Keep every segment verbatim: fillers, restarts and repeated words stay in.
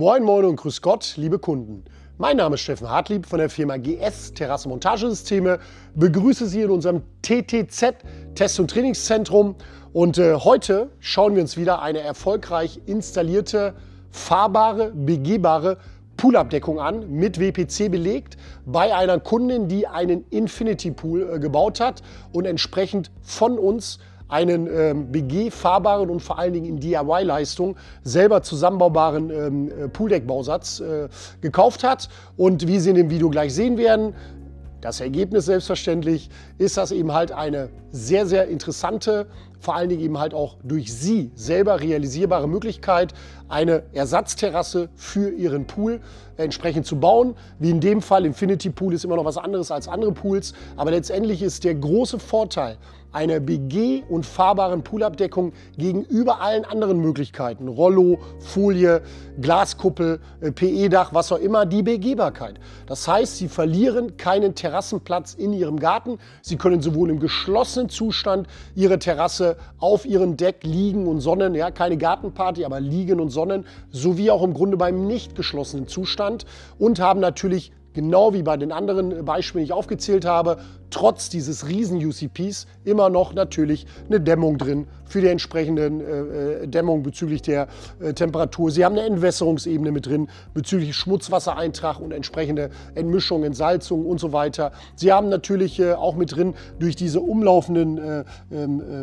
Moin Moin und Grüß Gott, liebe Kunden. Mein Name ist Steffen Hartlieb von der Firma G S Terrassenmontagesysteme. Begrüße Sie in unserem T T Z Test- und Trainingszentrum. Und äh, heute schauen wir uns wieder eine erfolgreich installierte, fahrbare, begehbare Poolabdeckung an, mit W P C belegt, bei einer Kundin, die einen Infinity Pool äh, gebaut hat und entsprechend von uns einen ähm, begehfahrbaren und vor allen Dingen in D I Y-Leistung selber zusammenbaubaren ähm, Pooldeckbausatz äh, gekauft hat. Und wie Sie in dem Video gleich sehen werden, das Ergebnis selbstverständlich ist das eben halt eine sehr, sehr interessante, vor allen Dingen eben halt auch durch Sie selber realisierbare Möglichkeit, eine Ersatzterrasse für Ihren Pool entsprechend zu bauen. Wie in dem Fall, Infinity Pool ist immer noch was anderes als andere Pools, aber letztendlich ist der große Vorteil einer begeh- und fahrbaren Poolabdeckung gegenüber allen anderen Möglichkeiten, Rollo, Folie, Glaskuppel, P E-Dach, was auch immer, die Begehbarkeit. Das heißt, Sie verlieren keinen Terrassenplatz in Ihrem Garten. Sie können sowohl im geschlossenen Zustand Ihre Terrasse auf Ihrem Deck liegen und sonnen, ja, keine Gartenparty, aber liegen und sonnen, sowie auch im Grunde beim nicht geschlossenen Zustand und haben natürlich genau wie bei den anderen Beispielen, die ich aufgezählt habe, trotz dieses riesen U C Ps immer noch natürlich eine Dämmung drin für die entsprechenden äh, Dämmung bezüglich der äh, Temperatur. Sie haben eine Entwässerungsebene mit drin bezüglich Schmutzwassereintrag und entsprechende Entmischung, Entsalzung und so weiter. Sie haben natürlich äh, auch mit drin durch diese umlaufenden äh, äh,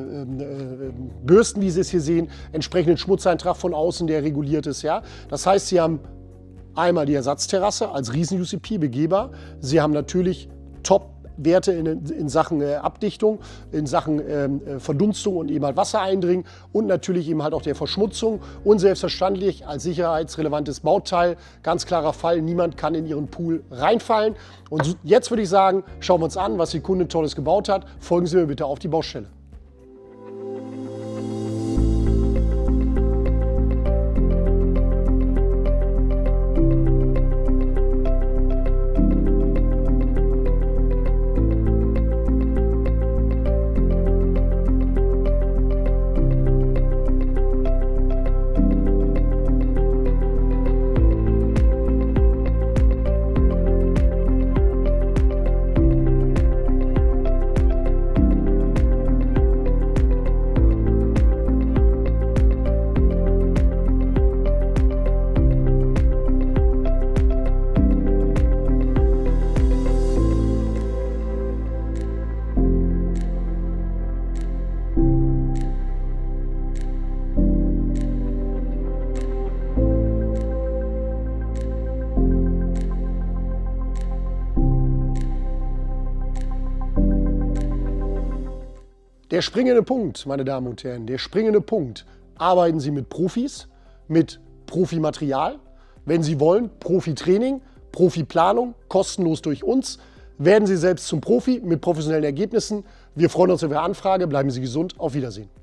äh, Bürsten, wie Sie es hier sehen, entsprechenden Schmutzeintrag von außen, der reguliert ist. Ja? Das heißt, Sie haben einmal die Ersatzterrasse als Riesen-U C P begehbar. Sie haben natürlich Top-Werte in, in Sachen äh, Abdichtung, in Sachen äh, Verdunstung und eben halt Wassereindringen und natürlich eben halt auch der Verschmutzung. Und selbstverständlich als sicherheitsrelevantes Bauteil, ganz klarer Fall, niemand kann in Ihren Pool reinfallen. Und jetzt würde ich sagen, schauen wir uns an, was die Kundin Tolles gebaut hat. Folgen Sie mir bitte auf die Baustelle. Der springende Punkt, meine Damen und Herren, der springende Punkt. Arbeiten Sie mit Profis, mit Profimaterial. Wenn Sie wollen, Profi-Training, Profi-Planung, kostenlos durch uns. Werden Sie selbst zum Profi mit professionellen Ergebnissen. Wir freuen uns auf Ihre Anfrage. Bleiben Sie gesund. Auf Wiedersehen.